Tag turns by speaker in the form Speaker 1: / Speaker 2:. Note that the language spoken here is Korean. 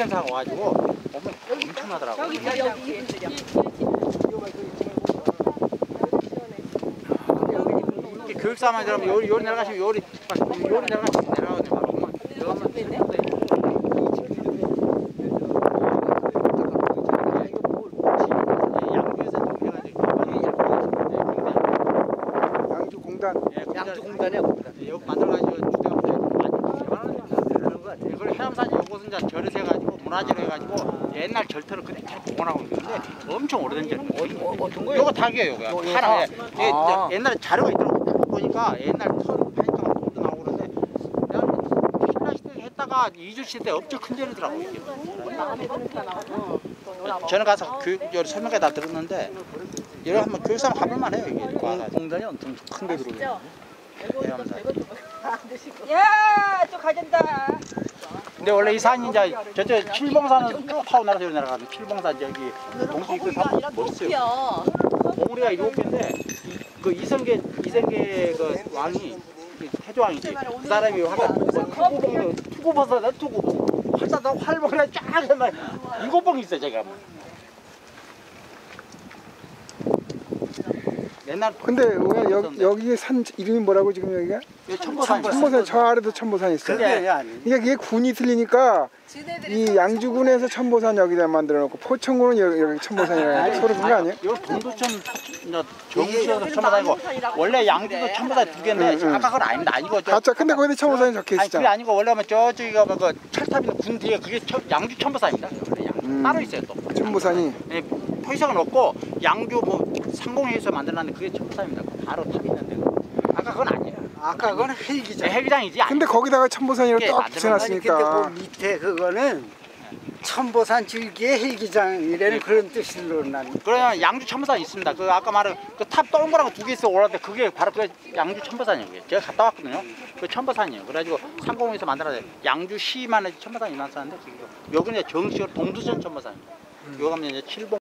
Speaker 1: 생산하고 가지고 보면 엄청나더라고.
Speaker 2: 여기
Speaker 1: 교육사만 들으면 요리 내려가시면 요리 내려가시면 내려가거든요. 엄마
Speaker 3: 양주공단이야.
Speaker 1: 여기 만들어가지고 이걸 해남산이 요것은 이제 절에서 해가지고 문화재로 해가지고 옛날 절터를 그대로 복원하고 있는데 엄청 오래된 절.
Speaker 3: 어떤 거예요?
Speaker 1: 요거 닭이에요, 요거. 하나. 옛날에 자료가 있더라고. 딱 보니까 옛날 털 파니까 돈도 나오고 그러는데 내가 신라 시대 했다가 이주 시대 엄청 큰 절이더라고 이게. 저는 가서 교육 설명회 다 들었는데 여기 한번 교육사만 가볼만 해요 이게.
Speaker 3: 공단이 엄청 큰 데 들어오네.
Speaker 2: 야, 또 가진다.
Speaker 1: 근데 원래 이 산이 이제 저쪽 칠봉산은 쭉 타고 내려서 여기 내려가면 칠봉산 저기 동수 입구 산 멋있어요. 봉우리가 7개인데 그 이성계 그 왕이 태조왕이지. 그 사람이 투구봉 투구버섯에 투구봉 활사다 활봉이라 쫙 해만 7봉이 있어 제가. 옛날
Speaker 4: 근데 왜 여기 산 이름이 뭐라고 지금 여기가? 천보산. 저 아래도 천보산이 있어요. 이게 군이 틀리니까 이 양주군에서 천보산 여기다 만들어 놓고 포천군은 여기 천보산이라고 서로 그런 거 아니에요?
Speaker 1: 여기 동두천 정시에서 천보산이고 원래 양주도 천보산 2개인데 아까 그건 아닙니다. 아니고
Speaker 4: 가짜. 근데 거기다 천보산이 적혀
Speaker 1: 아니
Speaker 4: 있잖아.
Speaker 1: 그게 아니고 원래 하면 저쪽이가 그 철탑 있는 군 뒤에 그게 양주 천보산입니다. 원래 양주 따로 있어요 또.
Speaker 4: 천보산이.
Speaker 1: 네, 표시석은 없고 양주 뭐 상공회에서 만들었는데 그게 천보산입니다. 바로 탑 있는데 아까 그건 아니에요.
Speaker 3: 아까 그거는 헬기장.
Speaker 1: 네, 헬기장이지.
Speaker 4: 근데 거기다가 천보산이라고 딱
Speaker 3: 근데
Speaker 4: 붙여놨으니까.
Speaker 3: 그 밑에 그거는 천보산 줄기의 헬기장이라는 그런 뜻으로 난.
Speaker 1: 그러면 양주 천보산 있습니다. 그 아까 말한 그 탑 동그란 거 2개 있어 올라왔는데 그게 바로 그 양주 천보산이에요. 제가 갔다 왔거든요. 그 천보산이에요. 그래가지고 상공에서 만들어야 양주시만 해도 천보산이 나왔었는데 여기는 정식으로 동두천 천보산입니다. 여기 가면 이제 칠봉